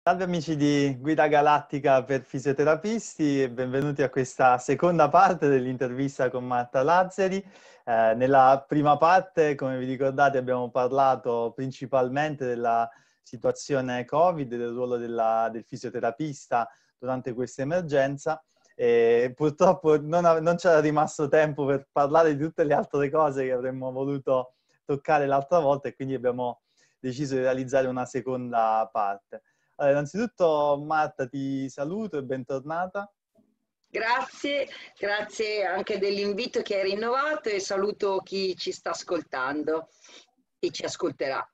Salve amici di Guida Galattica per fisioterapisti e benvenuti a questa seconda parte dell'intervista con Marta Lazzari. Nella prima parte, come vi ricordate, abbiamo parlato principalmente della situazione Covid, del ruolo del fisioterapista durante questa emergenza. E purtroppo non c'era rimasto tempo per parlare di tutte le altre cose che avremmo voluto toccare l'altra volta e quindi abbiamo deciso di realizzare una seconda parte. Allora, innanzitutto Marta ti saluto e bentornata. Grazie, grazie anche dell'invito che hai rinnovato e saluto chi ci sta ascoltando e ci ascolterà.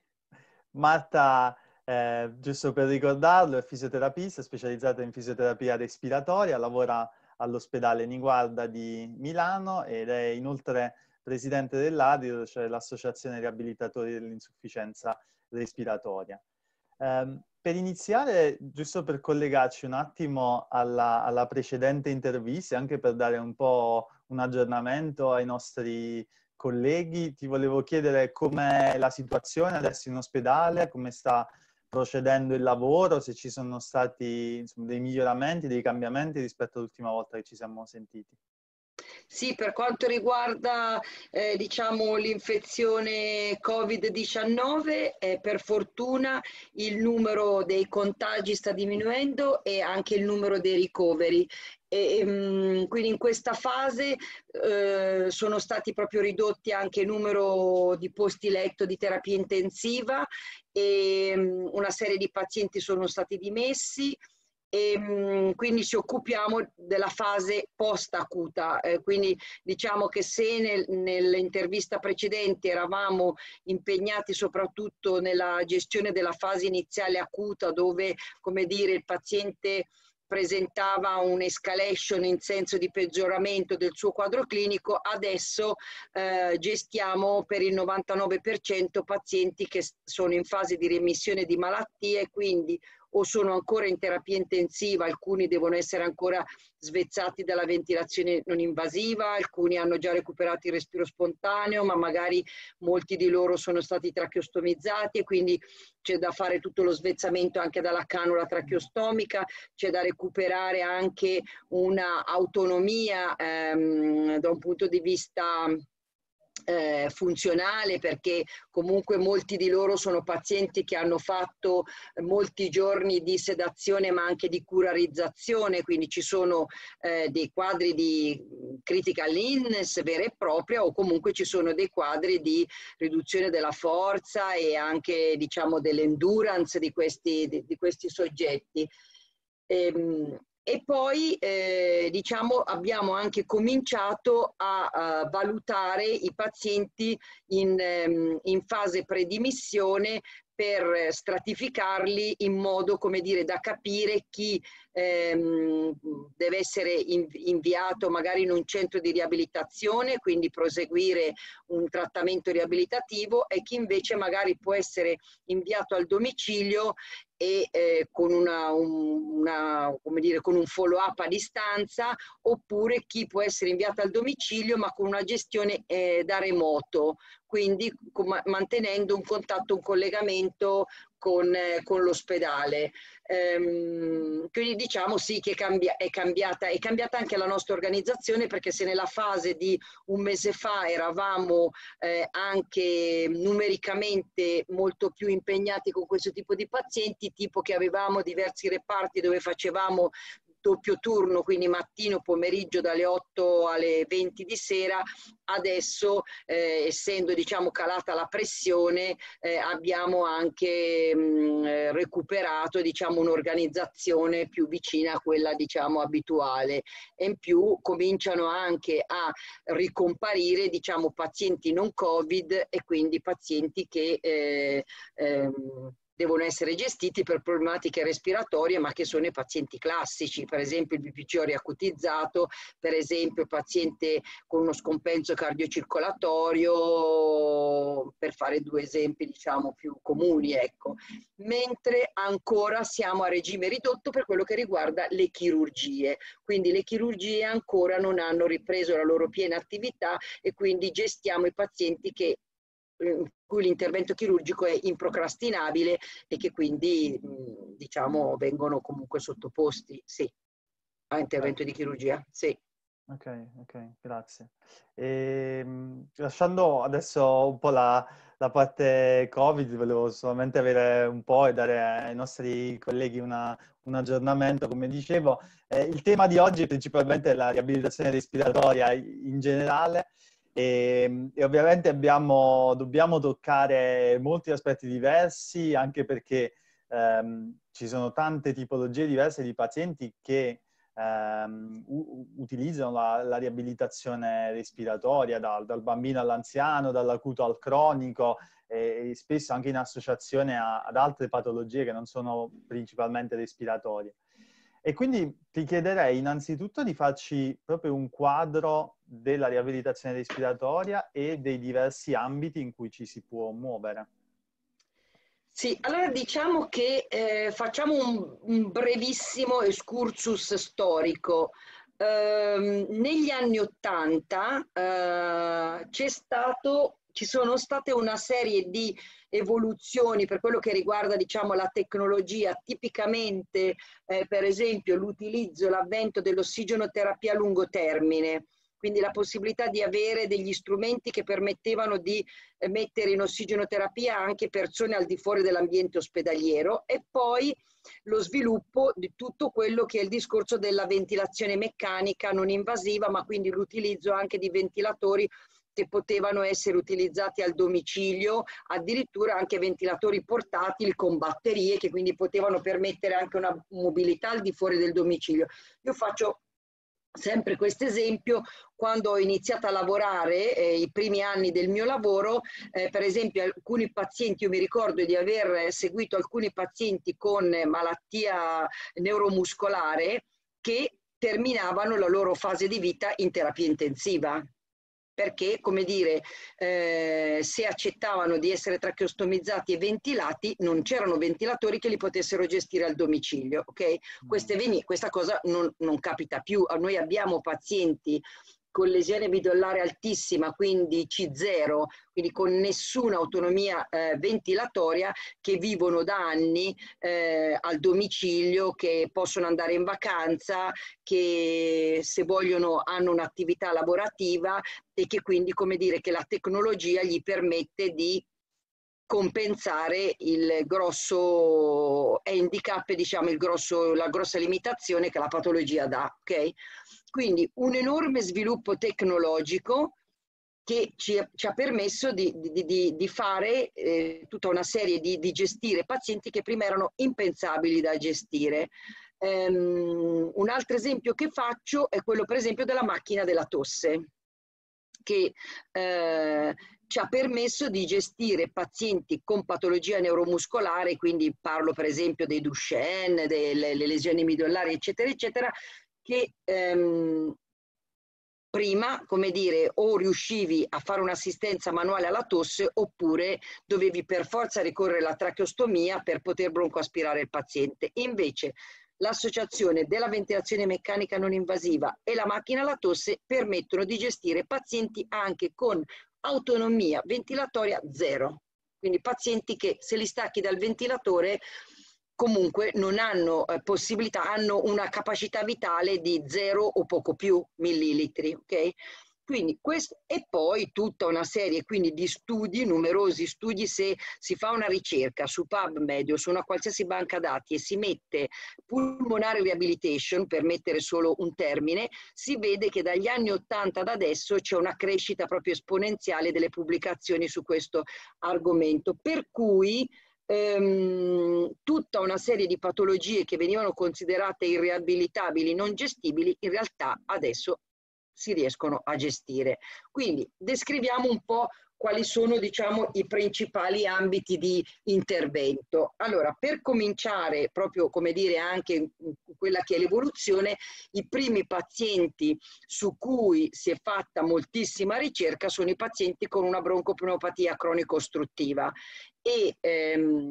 Marta, giusto per ricordarlo, è fisioterapista specializzata in fisioterapia respiratoria, lavora all'ospedale Niguarda di Milano ed è inoltre presidente dell'ADIR, cioè l'Associazione Riabilitatori dell'Insufficienza Respiratoria. Per iniziare, giusto per collegarci un attimo alla precedente intervista, anche per dare un po' un aggiornamento ai nostri colleghi, ti volevo chiedere com'è la situazione adesso in ospedale, come sta procedendo il lavoro, se ci sono stati insomma, dei miglioramenti, dei cambiamenti rispetto all'ultima volta che ci siamo sentiti. Sì, per quanto riguarda diciamo, l'infezione Covid-19, per fortuna il numero dei contagi sta diminuendo e anche il numero dei ricoveri. Quindi in questa fase sono stati proprio ridotti anche il numero di posti letto di terapia intensiva e una serie di pazienti sono stati dimessi. E quindi ci occupiamo della fase post-acuta, quindi diciamo che se nell'intervista precedente eravamo impegnati soprattutto nella gestione della fase iniziale acuta dove, come dire, il paziente presentava un'escalation in senso di peggioramento del suo quadro clinico, adesso gestiamo per il 99% pazienti che sono in fase di remissione di malattie, quindi o sono ancora in terapia intensiva, alcuni devono essere ancora svezzati dalla ventilazione non invasiva, alcuni hanno già recuperato il respiro spontaneo, ma magari molti di loro sono stati tracheostomizzati e quindi c'è da fare tutto lo svezzamento anche dalla canula tracheostomica, c'è da recuperare anche una autonomia da un punto di vista funzionale, perché comunque molti di loro sono pazienti che hanno fatto molti giorni di sedazione ma anche di curarizzazione, quindi ci sono dei quadri di critical illness vera e propria o comunque ci sono dei quadri di riduzione della forza e anche diciamo dell'endurance di questi soggetti. E poi diciamo, abbiamo anche cominciato a valutare i pazienti in fase predimissione per stratificarli in modo, come dire, da capire chi deve essere inviato magari in un centro di riabilitazione, quindi proseguire un trattamento riabilitativo, e chi invece magari può essere inviato al domicilio e con come dire, con un follow up a distanza, oppure chi può essere inviato al domicilio ma con una gestione da remoto, quindi mantenendo un contatto, un collegamento con l'ospedale. Quindi diciamo sì che è cambiata anche la nostra organizzazione, perché se nella fase di un mese fa eravamo anche numericamente molto più impegnati con questo tipo di pazienti, tipo che avevamo diversi reparti dove facevamo doppio turno, quindi mattino, pomeriggio dalle 8 alle 20 di sera, adesso essendo diciamo calata la pressione abbiamo anche recuperato diciamo un'organizzazione più vicina a quella diciamo abituale, e in più cominciano anche a ricomparire diciamo pazienti non Covid e quindi pazienti che devono essere gestiti per problematiche respiratorie, ma che sono i pazienti classici, per esempio il BPCO riacutizzato, per esempio il paziente con uno scompenso cardiocircolatorio, per fare due esempi diciamo più comuni, ecco. Mentre ancora siamo a regime ridotto per quello che riguarda le chirurgie, quindi le chirurgie ancora non hanno ripreso la loro piena attività e quindi gestiamo i pazienti che in cui l'intervento chirurgico è improcrastinabile e che quindi diciamo vengono comunque sottoposti, sì, a intervento di chirurgia, sì. Ok, grazie. Lasciando adesso un po' la parte Covid, volevo solamente avere un po' e dare ai nostri colleghi un aggiornamento. Come dicevo, il tema di oggi è principalmente la riabilitazione respiratoria in generale e ovviamente dobbiamo toccare molti aspetti diversi, anche perché ci sono tante tipologie diverse di pazienti che utilizzano la riabilitazione respiratoria dal bambino all'anziano, dall'acuto al cronico e spesso anche in associazione ad altre patologie che non sono principalmente respiratorie. E quindi ti chiederei innanzitutto di farci proprio un quadro della riabilitazione respiratoria e dei diversi ambiti in cui ci si può muovere. Sì, allora diciamo che facciamo un brevissimo excursus storico. Negli anni '80 ci sono state una serie di evoluzioni per quello che riguarda, diciamo, la tecnologia, tipicamente per esempio l'utilizzo, l'avvento dell'ossigenoterapia a lungo termine. Quindi la possibilità di avere degli strumenti che permettevano di mettere in ossigenoterapia anche persone al di fuori dell'ambiente ospedaliero, e poi lo sviluppo di tutto quello che è il discorso della ventilazione meccanica non invasiva, ma quindi l'utilizzo anche di ventilatori che potevano essere utilizzati al domicilio, addirittura anche ventilatori portatili con batterie che quindi potevano permettere anche una mobilità al di fuori del domicilio. Io faccio sempre questo esempio. Quando ho iniziato a lavorare, i primi anni del mio lavoro, per esempio alcuni pazienti, io mi ricordo di aver seguito alcuni pazienti con malattia neuromuscolare che terminavano la loro fase di vita in terapia intensiva. Perché, come dire, se accettavano di essere tracheostomizzati e ventilati, non c'erano ventilatori che li potessero gestire al domicilio, ok? Questa cosa non capita più. Noi abbiamo pazienti con lesione midollare altissima, quindi C0, quindi con nessuna autonomia ventilatoria, che vivono da anni al domicilio, che possono andare in vacanza, che se vogliono hanno un'attività lavorativa e che quindi, come dire, che la tecnologia gli permette di compensare il grosso handicap, diciamo, la grossa limitazione che la patologia dà, ok? Quindi un enorme sviluppo tecnologico che ci ha permesso di fare tutta una serie di gestire pazienti che prima erano impensabili da gestire. Un altro esempio che faccio è quello, per esempio, della macchina della tosse, che ci ha permesso di gestire pazienti con patologia neuromuscolare, quindi parlo per esempio dei Duchenne, delle lesioni midollari, eccetera, eccetera, che prima, come dire, o riuscivi a fare un'assistenza manuale alla tosse oppure dovevi per forza ricorrere alla tracheostomia per poter broncoaspirare il paziente. Invece l'associazione della ventilazione meccanica non invasiva e la macchina alla tosse permettono di gestire pazienti anche con autonomia ventilatoria zero. Quindi pazienti che, se li stacchi dal ventilatore, comunque non hanno possibilità, hanno una capacità vitale di 0 o poco più millilitri, ok? Quindi questo, e poi tutta una serie quindi di studi, numerosi studi. Se si fa una ricerca su PubMed o su una qualsiasi banca dati e si mette pulmonare rehabilitation, per mettere solo un termine, si vede che dagli anni '80 ad adesso c'è una crescita proprio esponenziale delle pubblicazioni su questo argomento, per cui tutta una serie di patologie che venivano considerate irriabilitabili, non gestibili, in realtà adesso si riescono a gestire. Quindi descriviamo un po' quali sono, diciamo, i principali ambiti di intervento. Allora, per cominciare proprio, come dire, anche quella che è l'evoluzione, i primi pazienti su cui si è fatta moltissima ricerca sono i pazienti con una broncopneumopatia cronico-ostruttiva, e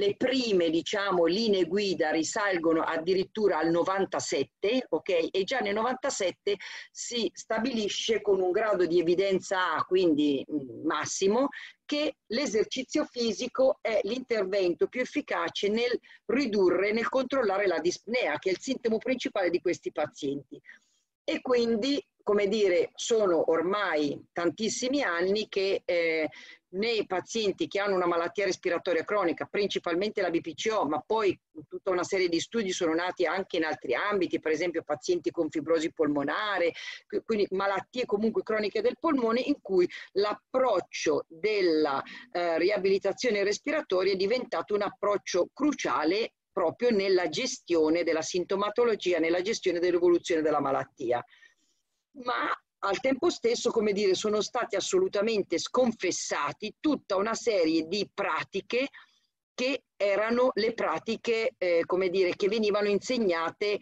le prime, diciamo, linee guida risalgono addirittura al 97, ok? E già nel 97 si stabilisce con un grado di evidenza A, quindi massimo, che l'esercizio fisico è l'intervento più efficace nel ridurre, nel controllare la dispnea, che è il sintomo principale di questi pazienti. E quindi, come dire, sono ormai tantissimi anni che nei pazienti che hanno una malattia respiratoria cronica, principalmente la BPCO, ma poi tutta una serie di studi sono nati anche in altri ambiti, per esempio pazienti con fibrosi polmonare, quindi malattie comunque croniche del polmone, in cui l'approccio della riabilitazione respiratoria è diventato un approccio cruciale proprio nella gestione della sintomatologia, nella gestione dell'evoluzione della malattia. Ma al tempo stesso, come dire, sono stati assolutamente sconfessati tutta una serie di pratiche che erano le pratiche, come dire, che venivano insegnate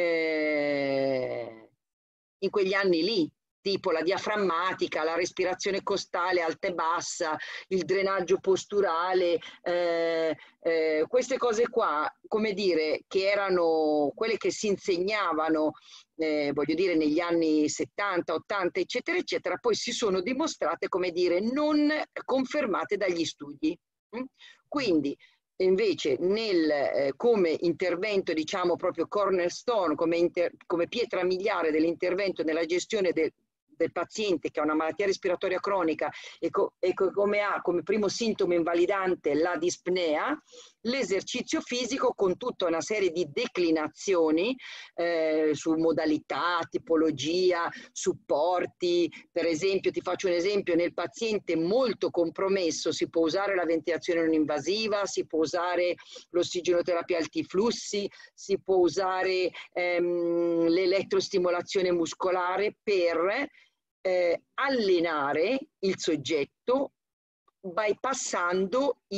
in quegli anni lì, tipo la diaframmatica, la respirazione costale alta e bassa, il drenaggio posturale, queste cose qua, come dire, che erano quelle che si insegnavano, voglio dire, negli anni 70, 80, eccetera, eccetera, poi si sono dimostrate, come dire, non confermate dagli studi. Quindi, invece, come intervento, diciamo, proprio cornerstone, come pietra miliare dell'intervento nella gestione del paziente che ha una malattia respiratoria cronica e come ha come primo sintomo invalidante la dispnea, l'esercizio fisico con tutta una serie di declinazioni su modalità, tipologia, supporti. Per esempio, ti faccio un esempio, nel paziente molto compromesso si può usare la ventilazione non invasiva, si può usare l'ossigenoterapia alti flussi, si può usare l'elettrostimolazione muscolare per allenare il soggetto bypassando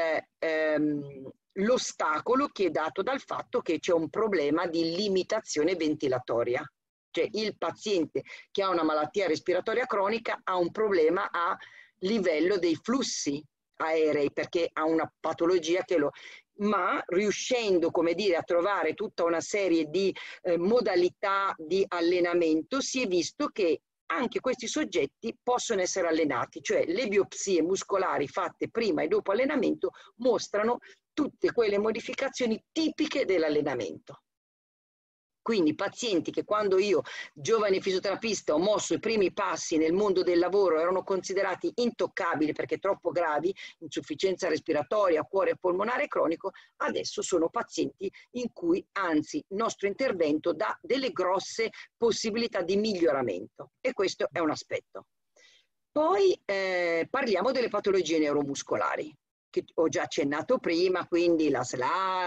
l'ostacolo che è dato dal fatto che c'è un problema di limitazione ventilatoria. Cioè il paziente che ha una malattia respiratoria cronica ha un problema a livello dei flussi aerei, perché ha una patologia che lo... ma riuscendo, come dire, a trovare tutta una serie di modalità di allenamento, si è visto che anche questi soggetti possono essere allenati, cioè le biopsie muscolari fatte prima e dopo allenamento mostrano tutte quelle modificazioni tipiche dell'allenamento. Quindi pazienti che quando io, giovane fisioterapista, ho mosso i primi passi nel mondo del lavoro erano considerati intoccabili perché troppo gravi, insufficienza respiratoria, cuore polmonare cronico, adesso sono pazienti in cui anzi il nostro intervento dà delle grosse possibilità di miglioramento, e questo è un aspetto. Poi parliamo delle patologie neuromuscolari, che ho già accennato prima, quindi la SLA,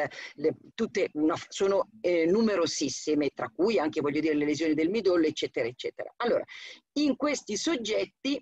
sono numerosissime, tra cui anche, voglio dire, le lesioni del midollo, eccetera, eccetera. Allora, in questi soggetti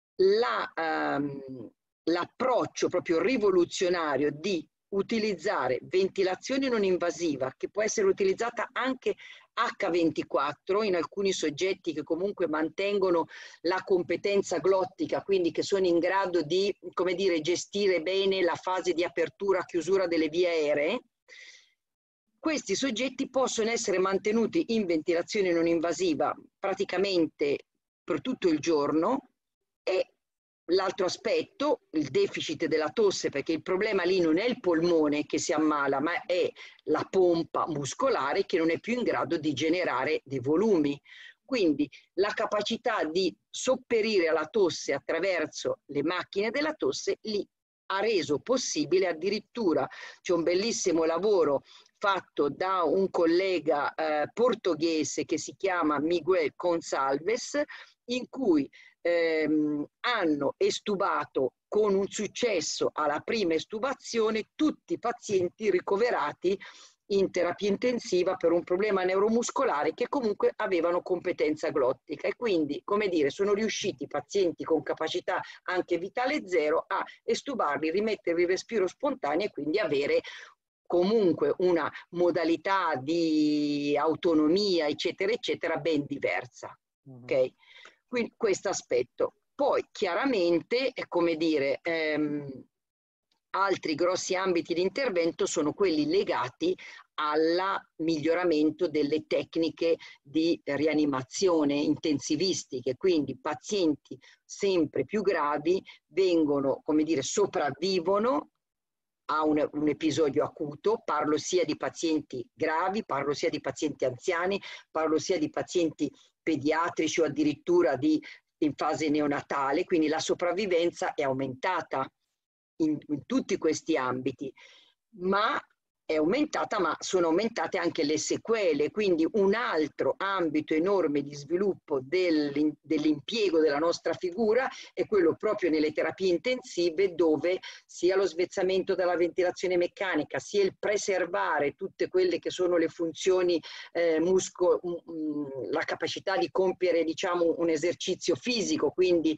l'approccio proprio rivoluzionario di utilizzare ventilazione non invasiva, che può essere utilizzata anche H24 in alcuni soggetti che comunque mantengono la competenza glottica, quindi che sono in grado di, come dire, gestire bene la fase di apertura-chiusura delle vie aeree. Questi soggetti possono essere mantenuti in ventilazione non invasiva praticamente per tutto il giorno. E l'altro aspetto, il deficit della tosse, perché il problema lì non è il polmone che si ammala, ma è la pompa muscolare che non è più in grado di generare dei volumi. Quindi la capacità di sopperire alla tosse attraverso le macchine della tosse lì ha reso possibile, addirittura c'è un bellissimo lavoro fatto da un collega portoghese che si chiama Miguel Gonçalves, in cui hanno estubato con un successo alla prima estubazione tutti i pazienti ricoverati in terapia intensiva per un problema neuromuscolare che comunque avevano competenza glottica, e quindi, come dire, sono riusciti i pazienti con capacità anche vitale zero a estubarli, rimetterli in respiro spontaneo e quindi avere comunque una modalità di autonomia, eccetera, eccetera, ben diversa. Ok? Quindi questo aspetto. Poi chiaramente, come dire, Altri grossi ambiti di intervento sono quelli legati al miglioramento delle tecniche di rianimazione intensivistiche, quindi pazienti sempre più gravi vengono, come dire, sopravvivono a un episodio acuto. Parlo sia di pazienti gravi, parlo sia di pazienti anziani, parlo sia di pazienti pediatrici o addirittura in fase neonatale, quindi la sopravvivenza è aumentata in tutti questi ambiti, ma è aumentata, ma sono aumentate anche le sequele, quindi un altro ambito enorme di sviluppo dell'impiego della nostra figura è quello proprio nelle terapie intensive, dove sia lo svezzamento dalla ventilazione meccanica, sia il preservare tutte quelle che sono le funzioni la capacità di compiere, diciamo, un esercizio fisico, quindi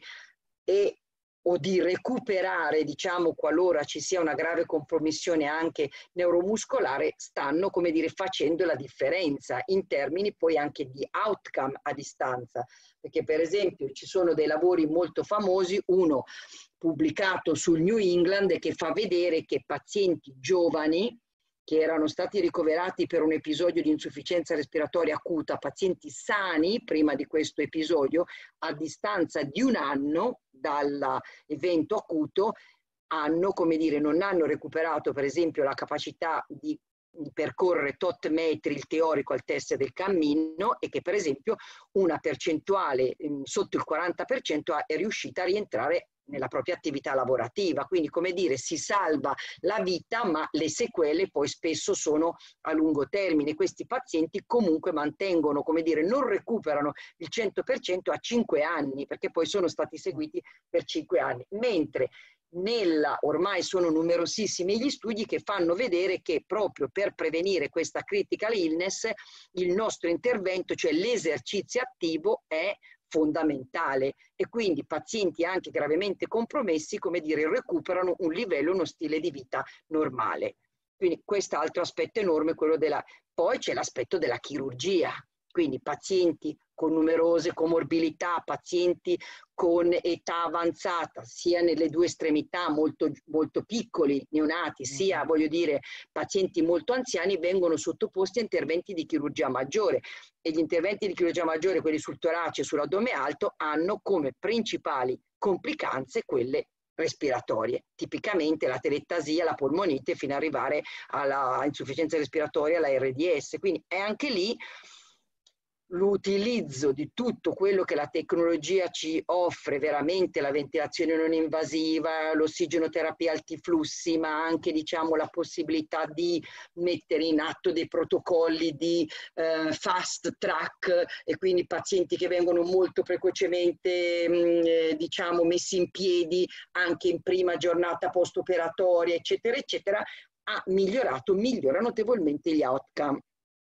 o di recuperare, diciamo, qualora ci sia una grave compromissione anche neuromuscolare, stanno, come dire, facendo la differenza in termini poi anche di outcome a distanza. Perché per esempio ci sono dei lavori molto famosi, uno pubblicato sul New England che fa vedere che pazienti giovani che erano stati ricoverati per un episodio di insufficienza respiratoria acuta, pazienti sani prima di questo episodio, a distanza di un anno dall'evento acuto, hanno, come dire, non hanno recuperato per esempio la capacità di percorrere tot metri il teorico al test del cammino, e che per esempio una percentuale sotto il 40% è riuscita a rientrare nella propria attività lavorativa. Quindi, come dire, si salva la vita, ma le sequele poi spesso sono a lungo termine. Questi pazienti comunque mantengono, come dire, non recuperano il 100% a 5 anni, perché poi sono stati seguiti per 5 anni, mentre ormai sono numerosissimi gli studi che fanno vedere che proprio per prevenire questa critical illness il nostro intervento, cioè l'esercizio attivo, è fondamentale, e quindi pazienti anche gravemente compromessi, come dire, recuperano un livello, uno stile di vita normale. Quindi quest'altro aspetto enorme, quello poi c'è l'aspetto della chirurgia, quindi pazienti con numerose comorbilità, pazienti con età avanzata, sia nelle due estremità, molto, molto piccoli, neonati, sia, voglio dire, pazienti molto anziani, vengono sottoposti a interventi di chirurgia maggiore, e gli interventi di chirurgia maggiore, quelli sul torace e sull'addome alto, hanno come principali complicanze quelle respiratorie, tipicamente la telestasia, la polmonite, fino ad arrivare alla insufficienza respiratoria, alla RDS. Quindi è anche lì l'utilizzo di tutto quello che la tecnologia ci offre, veramente la ventilazione non invasiva, l'ossigenoterapia alti flussi, ma anche, diciamo, la possibilità di mettere in atto dei protocolli di fast track, e quindi pazienti che vengono molto precocemente diciamo messi in piedi anche in prima giornata post-operatoria, eccetera, eccetera, migliora notevolmente gli outcome.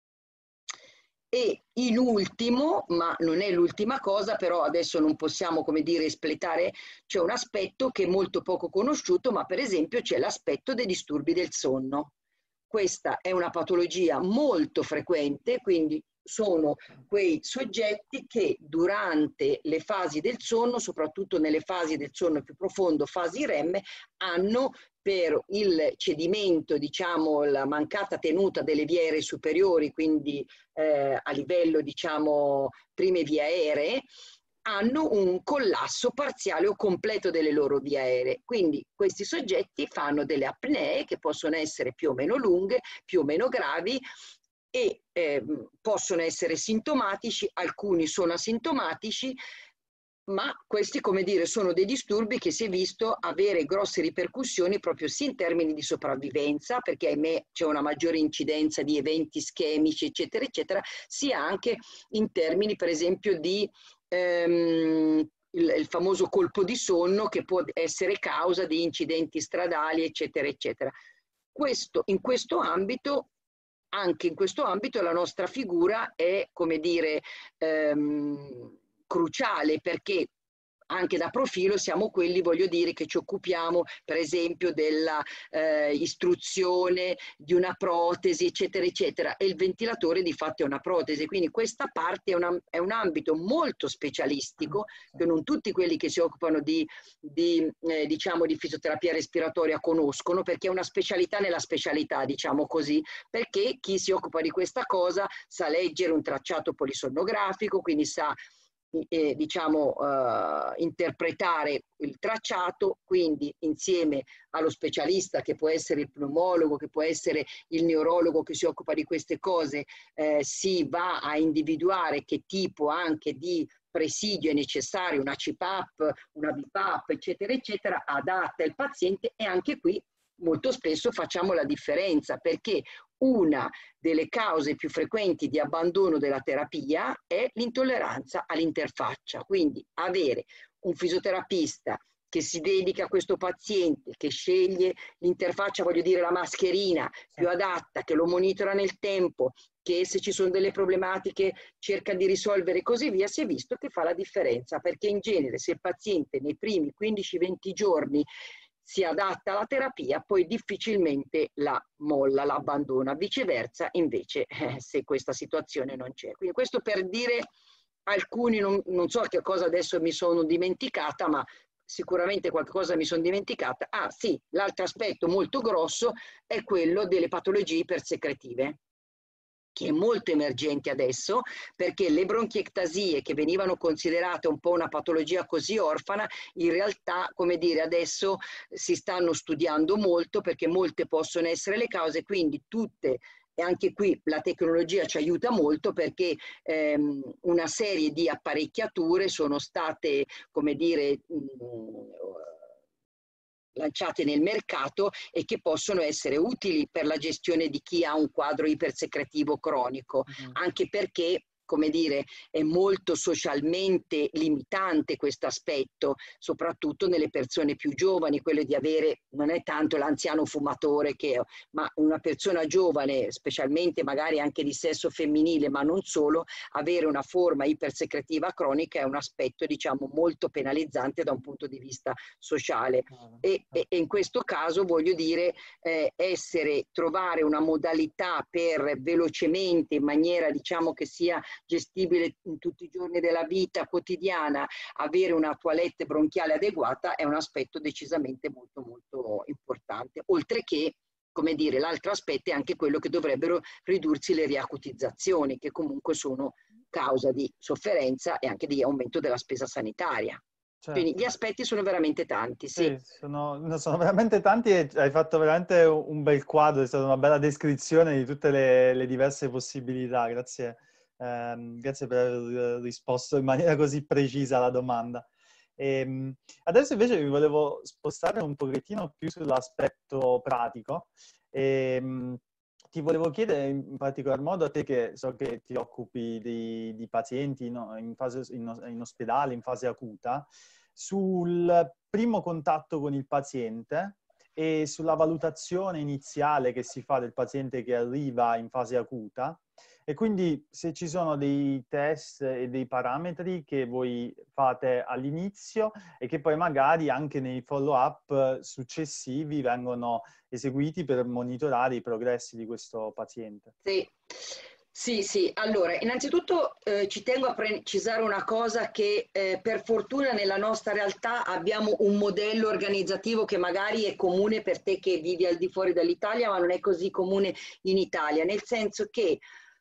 E in ultimo, ma non è l'ultima cosa, però adesso non possiamo, come dire, espletare, c'è un aspetto che è molto poco conosciuto, ma per esempio c'è l'aspetto dei disturbi del sonno. Questa è una patologia molto frequente, quindi sono quei soggetti che durante le fasi del sonno, soprattutto nelle fasi del sonno più profondo, fasi REM, hanno, per il cedimento, diciamo, la mancata tenuta delle vie aeree superiori, quindi a livello, diciamo, prime vie aeree, hanno un collasso parziale o completo delle loro vie aeree. Quindi questi soggetti fanno delle apnee che possono essere più o meno lunghe, più o meno gravi, e possono essere sintomatici, alcuni sono asintomatici, ma questi, come dire, sono dei disturbi che si è visto avere grosse ripercussioni proprio sia in termini di sopravvivenza, perché ahimè c'è una maggiore incidenza di eventi ischemici, eccetera, eccetera, sia anche in termini, per esempio, di il famoso colpo di sonno, che può essere causa di incidenti stradali, eccetera, eccetera. Anche in questo ambito la nostra figura è, come dire, cruciale, perché anche da profilo siamo quelli, voglio dire, che ci occupiamo per esempio della istruzione di una protesi, eccetera, eccetera, e il ventilatore di fatto è una protesi, quindi questa parte è un ambito molto specialistico che non tutti quelli che si occupano diciamo, di fisioterapia respiratoria conoscono, perché è una specialità nella specialità, diciamo così, perché chi si occupa di questa cosa sa leggere un tracciato polisonnografico, quindi sa diciamo interpretare il tracciato, quindi insieme allo specialista che può essere il pneumologo, che può essere il neurologo che si occupa di queste cose, si va a individuare che tipo anche di presidio è necessario, una CPAP, una BiPAP, eccetera, eccetera, adatta il paziente, e anche qui molto spesso facciamo la differenza, perché una delle cause più frequenti di abbandono della terapia è l'intolleranza all'interfaccia. Quindi avere un fisioterapista che si dedica a questo paziente, che sceglie l'interfaccia, voglio dire la mascherina più adatta, che lo monitora nel tempo, che se ci sono delle problematiche cerca di risolvere e così via, si è visto che fa la differenza, perché in genere se il paziente nei primi 15-20 giorni si adatta alla terapia, poi difficilmente la molla, la abbandona. Viceversa, invece, se questa situazione non c'è. Quindi questo per dire alcuni, non so che cosa adesso mi sono dimenticata, ma sicuramente qualcosa mi sono dimenticata. Ah sì, l'altro aspetto molto grosso è quello delle patologie ipersecretive, che è molto emergente adesso, perché le bronchiectasie, che venivano considerate un po' una patologia così orfana, in realtà, come dire, adesso si stanno studiando molto, perché molte possono essere le cause, quindi tutte, e anche qui la tecnologia ci aiuta molto, perché una serie di apparecchiature sono state, come dire, lanciate nel mercato e che possono essere utili per la gestione di chi ha un quadro ipersecretivo cronico, anche perché, come dire, è molto socialmente limitante questo aspetto, soprattutto nelle persone più giovani, quello di avere, non è tanto l'anziano fumatore, ma una persona giovane, specialmente magari anche di sesso femminile, ma non solo, avere una forma ipersecretiva cronica è un aspetto, diciamo, molto penalizzante da un punto di vista sociale. E in questo caso voglio dire trovare una modalità per velocemente, in maniera diciamo che sia gestibile in tutti i giorni della vita quotidiana, avere una toilette bronchiale adeguata è un aspetto decisamente molto molto importante, oltre che, come dire, l'altro aspetto è anche quello che dovrebbero ridursi le riacutizzazioni, che comunque sono causa di sofferenza e anche di aumento della spesa sanitaria. Certo. Quindi gli aspetti sono veramente tanti, sì. Sono veramente tanti e hai fatto veramente un bel quadro, è stata una bella descrizione di tutte le diverse possibilità. Grazie, grazie per aver risposto in maniera così precisa alla domanda. Adesso invece vi volevo spostare un pochettino più sull'aspetto pratico. Ti volevo chiedere in particolar modo a te, che so che ti occupi di pazienti in ospedale, in fase acuta, sul primo contatto con il paziente e sulla valutazione iniziale che si fa del paziente che arriva in fase acuta, e quindi se ci sono dei test e dei parametri che voi fate all'inizio e che poi magari anche nei follow-up successivi vengono eseguiti per monitorare i progressi di questo paziente. Sì. Sì, allora innanzitutto ci tengo a precisare una cosa, che per fortuna nella nostra realtà abbiamo un modello organizzativo che magari è comune per te che vivi al di fuori dall'Italia, ma non è così comune in Italia, nel senso che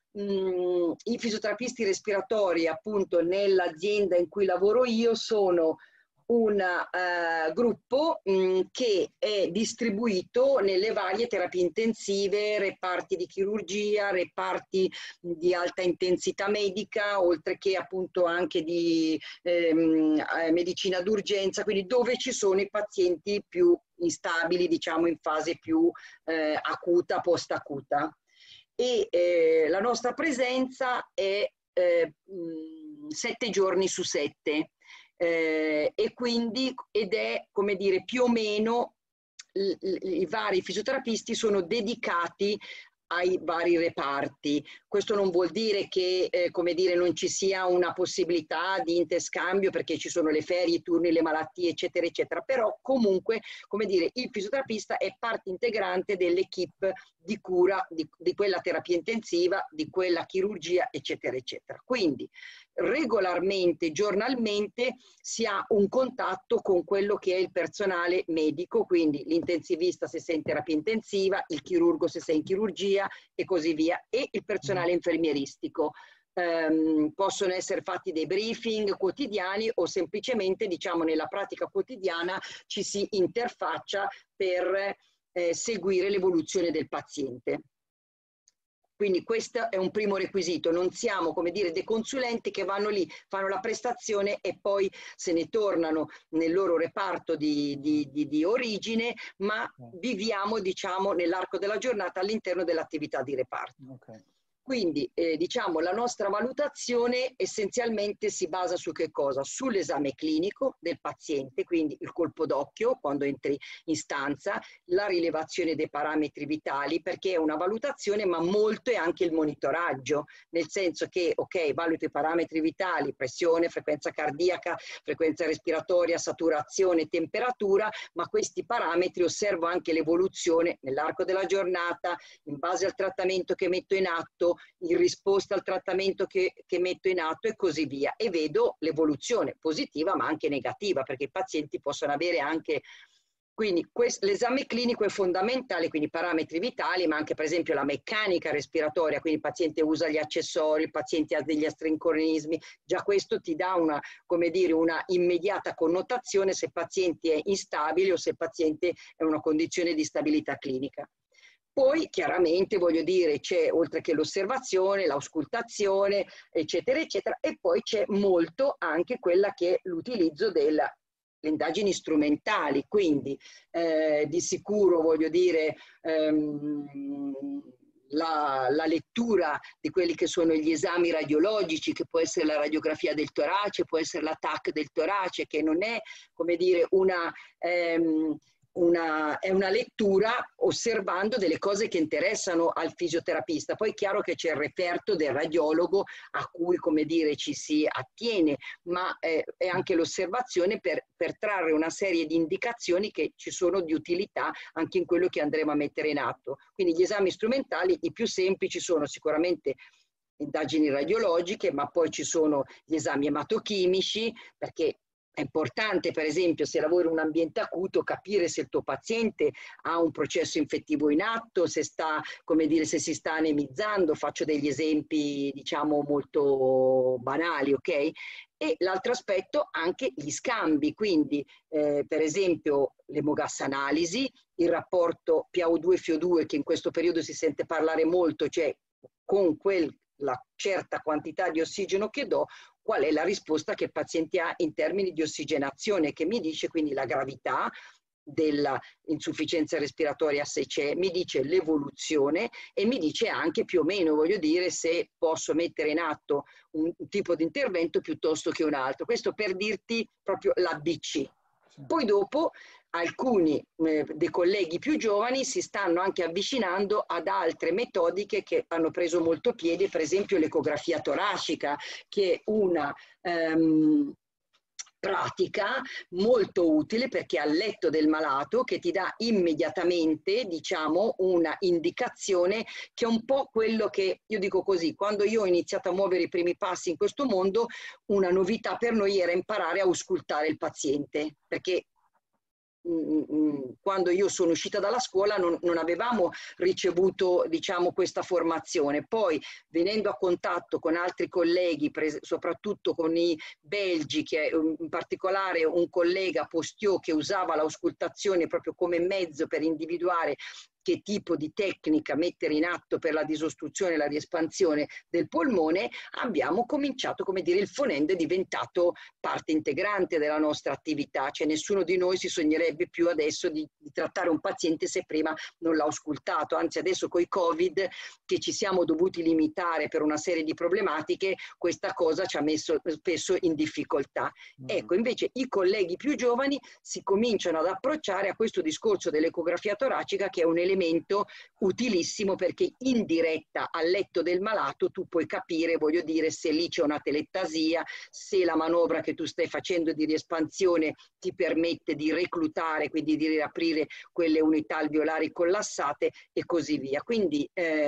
i fisioterapisti respiratori, appunto nell'azienda in cui lavoro io, sono un gruppo che è distribuito nelle varie terapie intensive, reparti di chirurgia, reparti di alta intensità medica, oltre che appunto anche di medicina d'urgenza, quindi dove ci sono i pazienti più instabili, diciamo in fase più acuta, post-acuta. E la nostra presenza è 7 giorni su 7. E quindi, ed è, come dire, più o meno i vari fisioterapisti sono dedicati ai vari reparti. Questo non vuol dire che come dire, non ci sia una possibilità di interscambio, perché ci sono le ferie, i turni, le malattie, eccetera, eccetera, però comunque, come dire, il fisioterapista è parte integrante dell'equipe di cura di quella terapia intensiva, di quella chirurgia, eccetera, eccetera. Quindi regolarmente, giornalmente, si ha un contatto con quello che è il personale medico, quindi l'intensivista se sei in terapia intensiva, il chirurgo se sei in chirurgia e così via, e il personale infermieristico. Possono essere fatti dei briefing quotidiani o semplicemente, diciamo, nella pratica quotidiana ci si interfaccia per seguire l'evoluzione del paziente. Quindi questo è un primo requisito, non siamo, come dire, dei consulenti che vanno lì, fanno la prestazione e poi se ne tornano nel loro reparto di origine, ma viviamo, diciamo, nell'arco della giornata all'interno dell'attività di reparto. Okay. Quindi diciamo la nostra valutazione essenzialmente si basa su che cosa? Sull'esame clinico del paziente, quindi il colpo d'occhio quando entri in stanza, la rilevazione dei parametri vitali, perché è una valutazione ma molto è anche il monitoraggio, nel senso che ok, valuto i parametri vitali, pressione, frequenza cardiaca, frequenza respiratoria, saturazione, temperatura, ma questi parametri osservo anche l'evoluzione nell'arco della giornata, in base al trattamento che metto in atto, in risposta al trattamento che metto in atto e così via, e vedo l'evoluzione positiva ma anche negativa, perché i pazienti possono avere anche, quindi l'esame clinico è fondamentale, quindi parametri vitali, ma anche per esempio la meccanica respiratoria, quindi il paziente usa gli accessori, il paziente ha degli astrinconismi, già questo ti dà una, come dire, una immediata connotazione se il paziente è instabile o se il paziente è in una condizione di stabilità clinica. Poi chiaramente, voglio dire, c'è oltre che l'osservazione, l'auscultazione, eccetera, eccetera, e poi c'è molto anche quella che è l'utilizzo delle indagini strumentali, quindi di sicuro, voglio dire, la lettura di quelli che sono gli esami radiologici, che può essere la radiografia del torace, può essere la TAC del torace, che non è, come dire, è una lettura osservando delle cose che interessano al fisioterapista. Poi è chiaro che c'è il referto del radiologo a cui, come dire, ci si attiene, ma è anche l'osservazione per trarre una serie di indicazioni che ci sono di utilità anche in quello che andremo a mettere in atto. Quindi gli esami strumentali, i più semplici sono sicuramente indagini radiologiche, ma poi ci sono gli esami ematochimici, perché è importante, per esempio, se lavori in un ambiente acuto, capire se il tuo paziente ha un processo infettivo in atto, se sta, come dire, se si sta anemizzando. Faccio degli esempi, diciamo, molto banali, ok? E l'altro aspetto, anche gli scambi, quindi per esempio l'emogassanalisi, il rapporto PaO2-FiO2 che in questo periodo si sente parlare molto, cioè con la certa quantità di ossigeno che do, qual è la risposta che il paziente ha in termini di ossigenazione, che mi dice quindi la gravità dell'insufficienza respiratoria, se c'è, mi dice l'evoluzione e mi dice anche più o meno, voglio dire, se posso mettere in atto un tipo di intervento piuttosto che un altro. Questo per dirti proprio l'ABC. Poi dopo alcuni dei colleghi più giovani si stanno anche avvicinando ad altre metodiche che hanno preso molto piede, per esempio l'ecografia toracica, che è una pratica molto utile perché al letto del malato che ti dà immediatamente, diciamo, una indicazione che è un po' quello che io dico così, quando io ho iniziato a muovere i primi passi in questo mondo, una novità per noi era imparare a auscultare il paziente, perché quando io sono uscita dalla scuola non avevamo ricevuto, diciamo, questa formazione. Poi venendo a contatto con altri colleghi, soprattutto con i belgi, che in particolare un collega Postio che usava l'auscultazione proprio come mezzo per individuare che tipo di tecnica mettere in atto per la disostruzione e la riespansione del polmone, abbiamo cominciato, come dire, il fonendo è diventato parte integrante della nostra attività, cioè nessuno di noi si sognerebbe più adesso di trattare un paziente se prima non l'ha auscultato, anzi adesso coi Covid che ci siamo dovuti limitare per una serie di problematiche, questa cosa ci ha messo spesso in difficoltà. Ecco, invece i colleghi più giovani si cominciano ad approcciare a questo discorso dell'ecografia toracica, che è un elemento elemento utilissimo, perché in diretta al letto del malato tu puoi capire, voglio dire, se lì c'è una telestasia, se la manovra che tu stai facendo di riespansione ti permette di reclutare, quindi di riaprire quelle unità alveolari collassate e così via. Quindi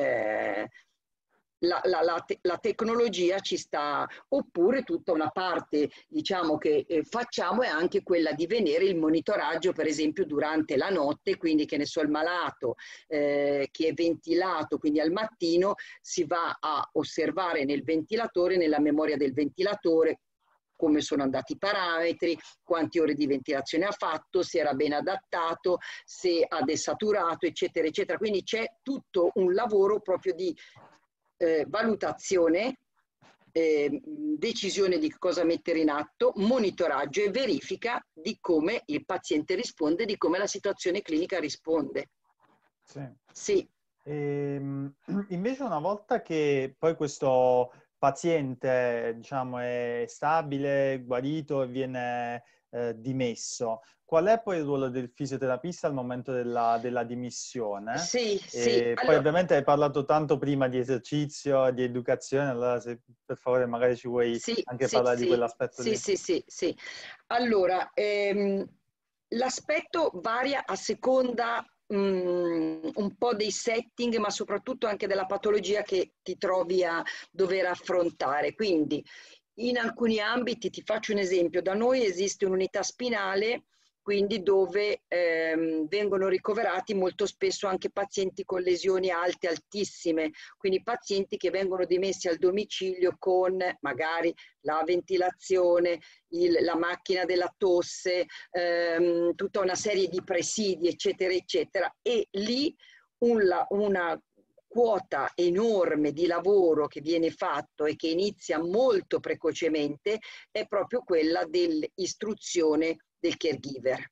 la tecnologia ci sta, oppure tutta una parte, diciamo, che facciamo è anche quella di vedere il monitoraggio, per esempio durante la notte, quindi che ne so, il malato che è ventilato, quindi al mattino si va a osservare nel ventilatore, nella memoria del ventilatore, come sono andati i parametri, quante ore di ventilazione ha fatto, se era ben adattato, se ha desaturato, eccetera, eccetera. Quindi c'è tutto un lavoro proprio di valutazione, decisione di cosa mettere in atto, monitoraggio e verifica di come il paziente risponde, di come la situazione clinica risponde. Sì. Sì. Invece una volta che poi questo paziente, diciamo, è stabile, guarito e viene dimesso, qual è poi il ruolo del fisioterapista al momento della dimissione? Sì, sì. E poi Allora, ovviamente hai parlato tanto prima di esercizio, di educazione, allora se per favore magari ci vuoi sì, anche sì, parlare di sì, quell'aspetto sì, lì. sì, sì, sì. Allora, l'aspetto varia a seconda un po' dei setting, ma soprattutto anche della patologia che ti trovi a dover affrontare. Quindi, in alcuni ambiti, ti faccio un esempio, da noi esiste un'unità spinale, quindi dove vengono ricoverati molto spesso anche pazienti con lesioni alte, altissime, quindi pazienti che vengono dimessi al domicilio con magari la ventilazione, la macchina della tosse, tutta una serie di presidi, eccetera, eccetera, e lì una quota enorme di lavoro che viene fatto e che inizia molto precocemente è proprio quella dell'istruzione del caregiver.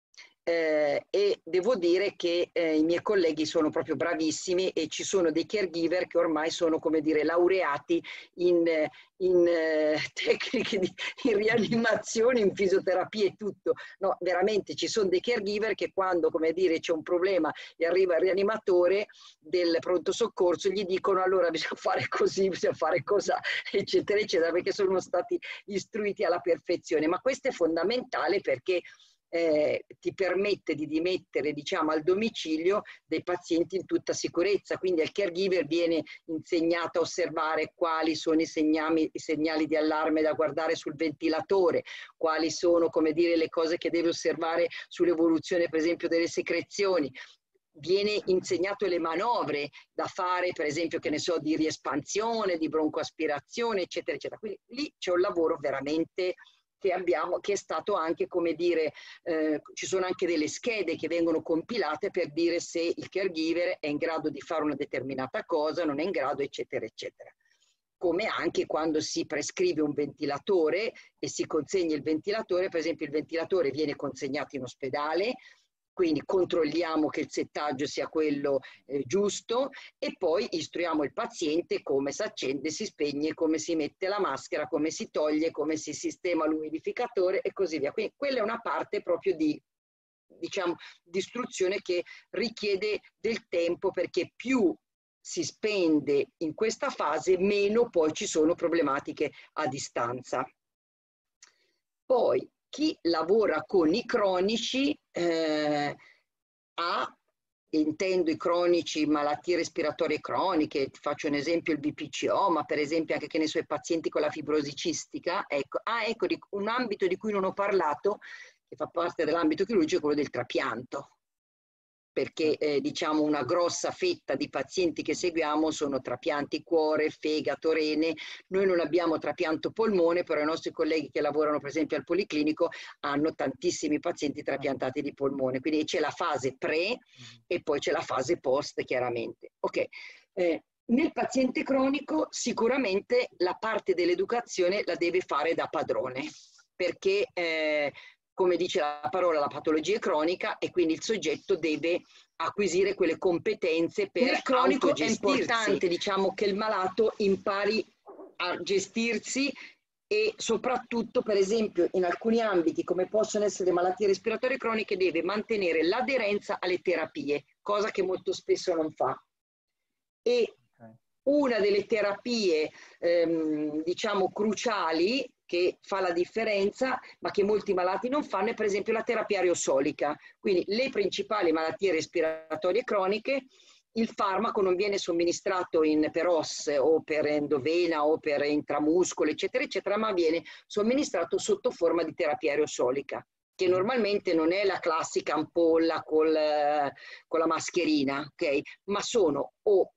E devo dire che i miei colleghi sono proprio bravissimi e ci sono dei caregiver che ormai sono, come dire, laureati in tecniche in rianimazione, in fisioterapia e tutto. No, veramente ci sono dei caregiver che quando, come dire, c'è un problema e arriva il rianimatore del pronto soccorso, gli dicono allora bisogna fare così, bisogna fare cos'ha, eccetera, eccetera, perché sono stati istruiti alla perfezione. Ma questo è fondamentale perché ti permette di dimettere, diciamo, al domicilio dei pazienti in tutta sicurezza. Quindi al caregiver viene insegnato a osservare quali sono i segnali di allarme da guardare sul ventilatore, quali sono, come dire, le cose che deve osservare sull'evoluzione, per esempio, delle secrezioni. Viene insegnato le manovre da fare, per esempio, che ne so, di riespansione, di broncoaspirazione, eccetera, eccetera. Quindi lì c'è un lavoro veramente che abbiamo, che è stato anche, come dire, ci sono anche delle schede che vengono compilate per dire se il caregiver è in grado di fare una determinata cosa, non è in grado, eccetera, eccetera. Come anche quando si prescrive un ventilatore e si consegna il ventilatore, per esempio il ventilatore viene consegnato in ospedale, quindi controlliamo che il settaggio sia quello giusto e poi istruiamo il paziente come si accende, si spegne, come si mette la maschera, come si toglie, come si sistema l'umidificatore e così via. Quindi quella è una parte proprio di, diciamo, di istruzione che richiede del tempo, perché più si spende in questa fase, meno poi ci sono problematiche a distanza. Poi chi lavora con i cronici intendo i cronici, malattie respiratorie croniche, ti faccio un esempio il BPCO, ma per esempio anche, che ne so, i pazienti con la fibrosi cistica, ecco, ecco un ambito di cui non ho parlato, che fa parte dell'ambito chirurgico, è quello del trapianto, perché diciamo una grossa fetta di pazienti che seguiamo sono trapianti cuore, fegato, rene. Noi non abbiamo trapianto polmone, però i nostri colleghi che lavorano per esempio al Policlinico hanno tantissimi pazienti trapiantati di polmone, quindi c'è la fase pre e poi c'è la fase post, chiaramente. Ok. Nel paziente cronico sicuramente la parte dell'educazione la deve fare da padrone, perché come dice la parola, la patologia è cronica e quindi il soggetto deve acquisire quelle competenze per nel cronico è importante, diciamo, che il malato impari a gestirsi e soprattutto, per esempio, in alcuni ambiti, come possono essere le malattie respiratorie croniche, deve mantenere l'aderenza alle terapie. cosa che molto spesso non fa. E una delle terapie, diciamo, cruciali che fa la differenza, ma che molti malati non fanno, è per esempio la terapia aerosolica. Quindi le principali malattie respiratorie croniche, il farmaco non viene somministrato per OSS o per endovena o per intramuscolo, eccetera, eccetera, ma viene somministrato sotto forma di terapia aerosolica, che normalmente non è la classica ampolla con la mascherina, ok? Ma sono o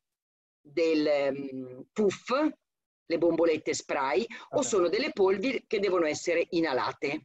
del puff, le bombolette spray, o sono delle polveri che devono essere inalate.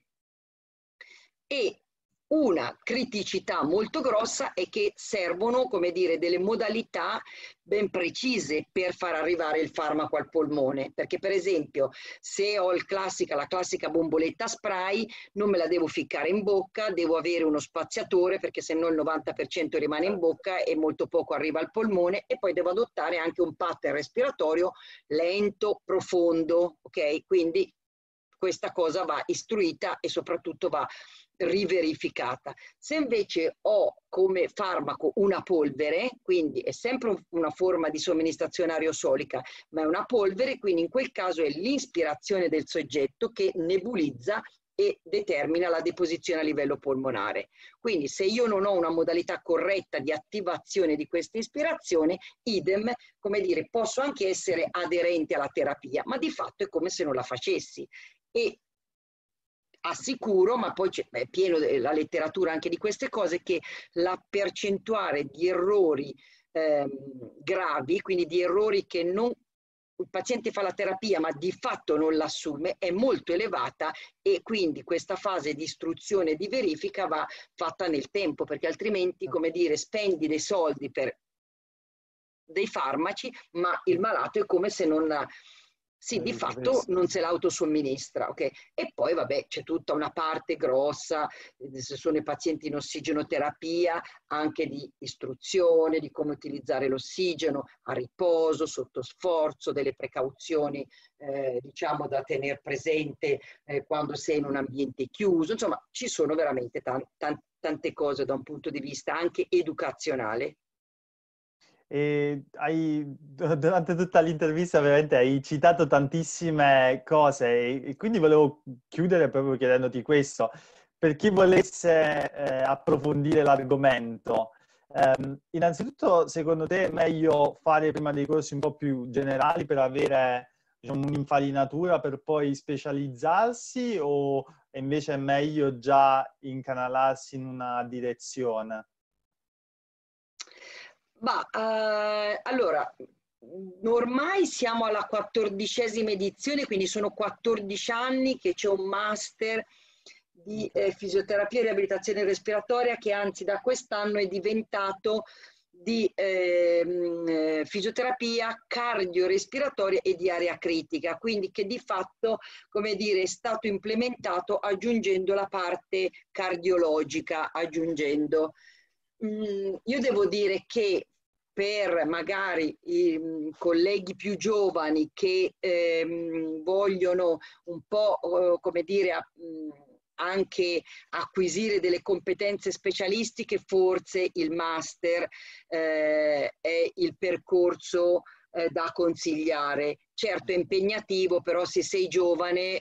E una criticità molto grossa è che servono, come dire, delle modalità ben precise per far arrivare il farmaco al polmone, perché per esempio se ho la classica bomboletta spray non me la devo ficcare in bocca, devo avere uno spaziatore perché se no il 90% rimane in bocca e molto poco arriva al polmone, e poi devo adottare anche un pattern respiratorio lento, profondo, ok? Quindi questa cosa va istruita e soprattutto va riverificata. Se invece ho come farmaco una polvere, quindi è sempre una forma di somministrazione aerosolica, ma è una polvere, quindi in quel caso è l'ispirazione del soggetto che nebulizza e determina la deposizione a livello polmonare. Quindi se io non ho una modalità corretta di attivazione di questa ispirazione, idem, come dire, posso anche essere aderente alla terapia, ma di fatto è come se non la facessi. E assicuro, ma poi è pieno la letteratura anche di queste cose, che la percentuale di errori gravi, quindi di errori che non il paziente fa la terapia ma di fatto non l'assume, è molto elevata, e quindi questa fase di istruzione e di verifica va fatta nel tempo, perché altrimenti, come dire, spendi dei soldi per dei farmaci, ma il malato è come se non... Sì, di fatto non se l'autosomministra, ok? E poi vabbè, c'è tutta una parte grossa, se sono i pazienti in ossigenoterapia, anche di istruzione, di come utilizzare l'ossigeno a riposo, sotto sforzo, delle precauzioni diciamo da tenere presente quando sei in un ambiente chiuso, insomma ci sono veramente tante cose da un punto di vista anche educazionale. E durante tutta l'intervista veramente hai citato tantissime cose e quindi volevo chiudere proprio chiedendoti questo. Per chi volesse approfondire l'argomento, innanzitutto secondo te è meglio fare prima dei corsi un po' più generali per avere, diciamo, un'infarinatura per poi specializzarsi, o invece è meglio già incanalarsi in una direzione? Allora, ormai siamo alla 14ª edizione, quindi sono 14 anni che c'è un master di fisioterapia e riabilitazione respiratoria, che anzi da quest'anno è diventato di fisioterapia cardiorespiratoria e di area critica, quindi che di fatto, come dire, è stato implementato aggiungendo la parte cardiologica, aggiungendo... Io devo dire che per magari i colleghi più giovani che vogliono un po', come dire, anche acquisire delle competenze specialistiche, forse il master è il percorso da consigliare. Certo è impegnativo, però se sei giovane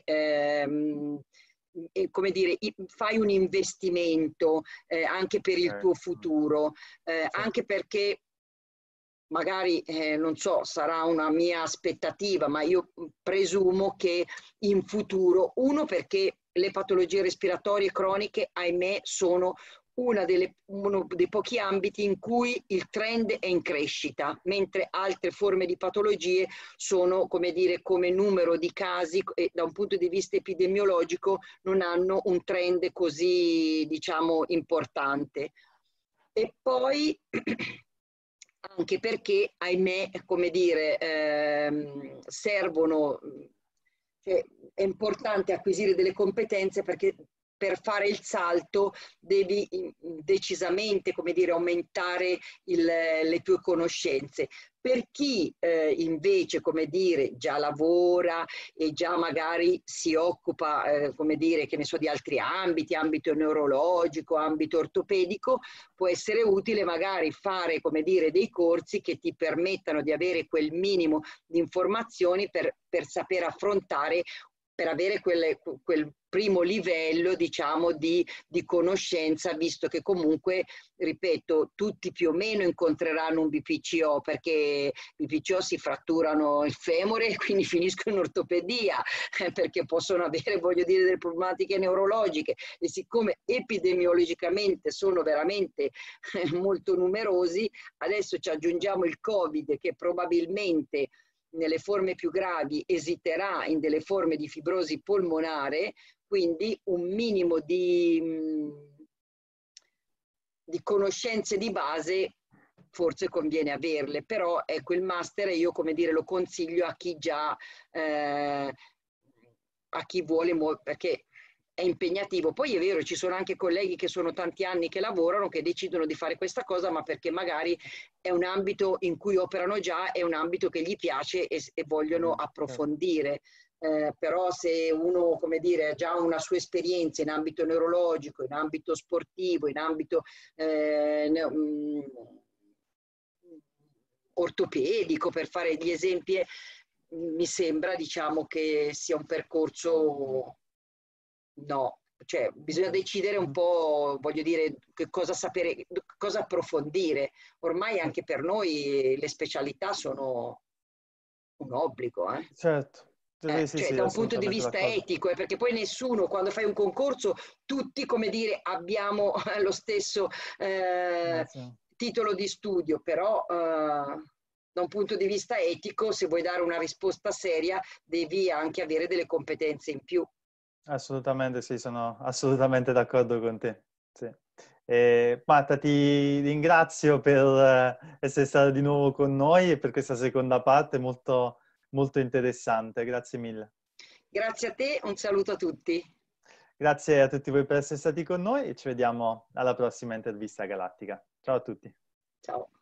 come dire, fai un investimento anche per il tuo futuro, anche perché magari, non so, sarà una mia aspettativa, ma io presumo che in futuro, uno perché le patologie respiratorie croniche, ahimè, sono uno dei pochi ambiti in cui il trend è in crescita, mentre altre forme di patologie sono, come dire, come numero di casi e da un punto di vista epidemiologico non hanno un trend così, diciamo, importante. E poi anche perché, ahimè, come dire, servono, cioè, è importante acquisire delle competenze, perché per fare il salto devi decisamente, come dire, aumentare le tue conoscenze. Per chi invece, come dire, già lavora e già magari si occupa, come dire, che ne so, di altri ambiti, ambito neurologico, ambito ortopedico, può essere utile magari fare, come dire, dei corsi che ti permettano di avere quel minimo di informazioni per saper affrontare, per avere quel primo livello, diciamo, di conoscenza, visto che comunque, ripeto, tutti più o meno incontreranno un BPCO, perché BPCO si fratturano il femore e quindi finiscono in ortopedia, perché possono avere, voglio dire, delle problematiche neurologiche, e siccome epidemiologicamente sono veramente molto numerosi, adesso ci aggiungiamo il Covid, che probabilmente nelle forme più gravi esiterà in delle forme di fibrosi polmonare, quindi un minimo di conoscenze di base forse conviene averle, però ecco, il master io, come dire, lo consiglio a chi già, a chi vuole, perché è impegnativo. Poi è vero, ci sono anche colleghi che sono tanti anni che lavorano, che decidono di fare questa cosa, ma perché magari è un ambito in cui operano già, è un ambito che gli piace e vogliono approfondire. Però se uno, come dire, ha già una sua esperienza in ambito neurologico, in ambito sportivo, in ambito ortopedico, per fare gli esempi, mi sembra, diciamo, che sia un percorso... No, cioè bisogna decidere un po', voglio dire, che cosa sapere, cosa approfondire. Ormai anche per noi le specialità sono un obbligo, eh? Certo. Sì, Cioè sì, da un punto di assolutamente vista d'accordo. etico, perché poi nessuno, quando fai un concorso, tutti, come dire, abbiamo lo stesso Sì. titolo di studio, però da un punto di vista etico, se vuoi dare una risposta seria, devi anche avere delle competenze in più. Assolutamente sì, sono assolutamente d'accordo con te. Sì. Marta, ti ringrazio per essere stata di nuovo con noi e per questa seconda parte molto, molto interessante. Grazie mille. Grazie a te, un saluto a tutti. Grazie a tutti voi per essere stati con noi e ci vediamo alla prossima intervista galattica. Ciao a tutti. Ciao.